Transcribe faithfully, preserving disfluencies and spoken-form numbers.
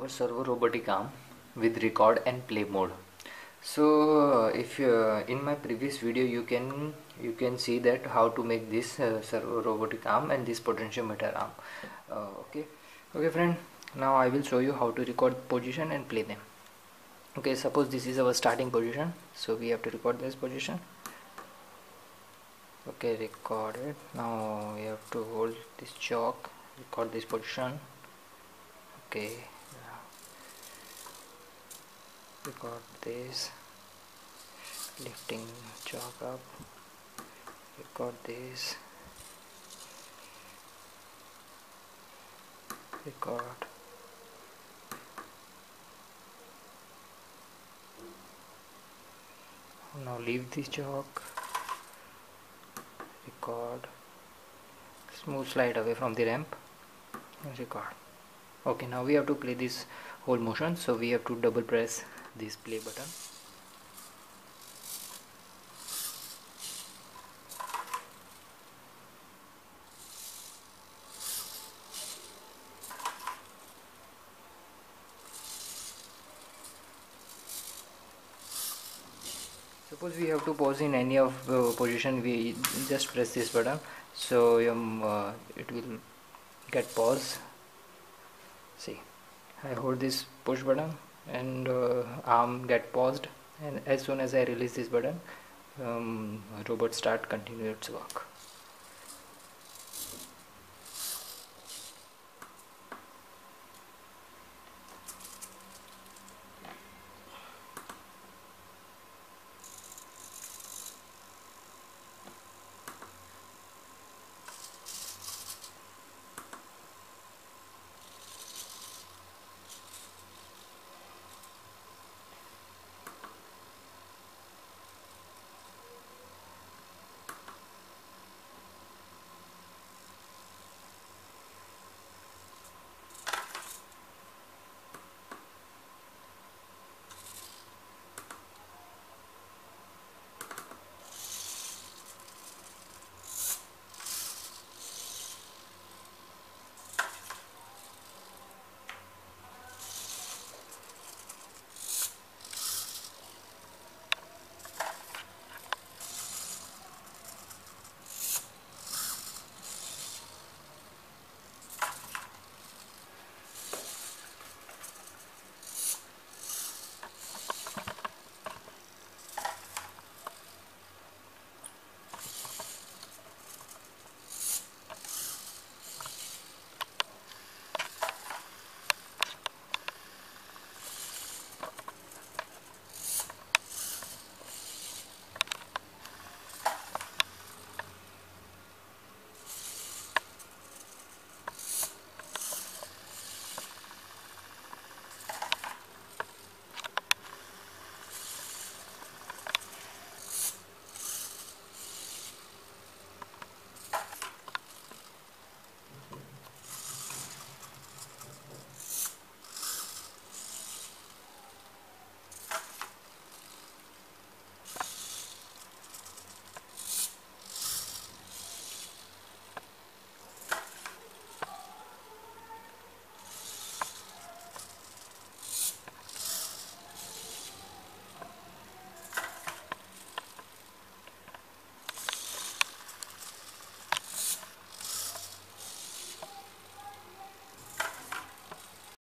our servo robotic arm with record and play mode. So uh, if uh, in my previous video you can you can see that how to make this uh, servo robotic arm and this potentiometer arm. Uh, okay okay friend, now I will show you how to record position and play them. Okay, suppose this is our starting position, so we have to record this position. Okay, record it. Now we have to hold this chalk, record this position. Okay, record this, lifting chalk up, record this, record, now leave this chalk, record, smooth slide away from the ramp and record. Okay, now we have to play this whole motion, so we have to double press this play button. Suppose we have to pause in any of the position, we just press this button, so um, uh, it will get pause. See, I hold this push button and uh, arm get paused, and as soon as I release this button, um, robot start continue its work.